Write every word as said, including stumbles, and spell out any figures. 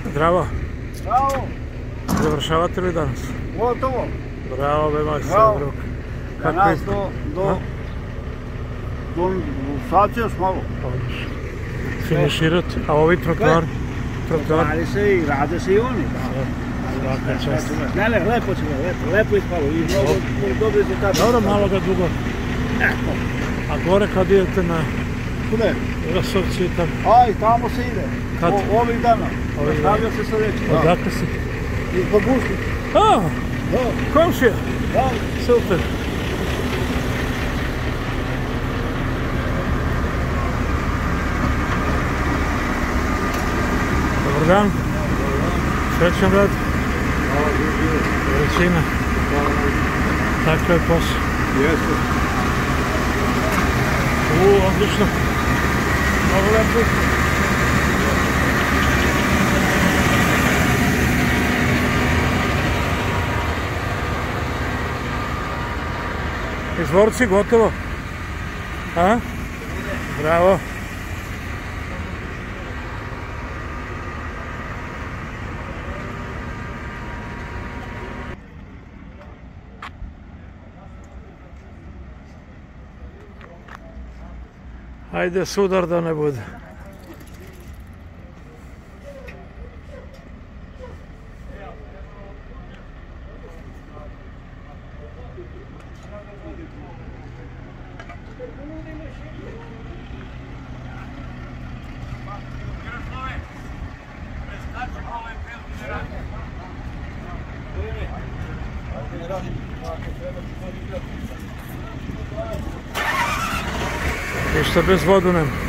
Zdravo. Bravo. Završavate li danas? Gotovo. Bravo, beba se rok. Kako nas do... do... do... sad će još malo. Finiširati. A ovi trotoar? Trotoar? Radi se i rade se i oni. Svaka čast. Ne, ne, lepo će ga, lepo, lepo ispalo i mnogo dobri rezultati. Dobro, malo ga dugo. A gore kad idete na Kude? Rasovci i tamo? Aj, tamo se ide. Kad? Ovih dana. Ovih dana. Stavlja se sljedeći. Odakle si? Iz Babuški. A, Da. komšija. Da. Super. Dobar dan. Srećan rad. Većina. Tako je posao. Jeste. U, odlično. Mnogo lepo. Izvorci, gotovo. A? Bravo. Ajde sudar da ne bude. Ništa bez vodu nema.